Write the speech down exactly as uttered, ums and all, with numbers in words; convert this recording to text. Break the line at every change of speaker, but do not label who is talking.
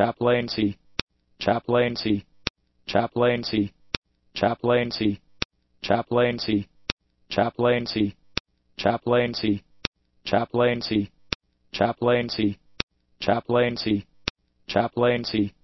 chaplaincy, chaplaincy, chaplaincy, chaplaincy, chaplaincy, chaplaincy, chaplaincy, chaplaincy, chaplaincy, chaplaincy, chaplaincy,